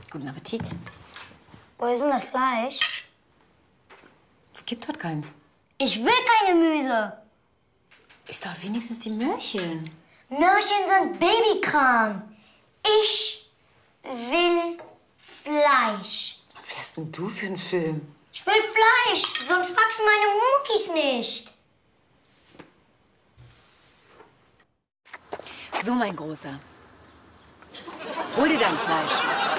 Guten Appetit. Wo ist denn das Fleisch? Es gibt dort keins. Ich will kein Gemüse. Ist doch wenigstens die Möhrchen. Möhrchen sind Babykram. Ich will Fleisch. Was wärst denn du für einen Film? Ich will Fleisch, sonst wachsen meine Muckis nicht. So, mein Großer. Hol dir dein Fleisch.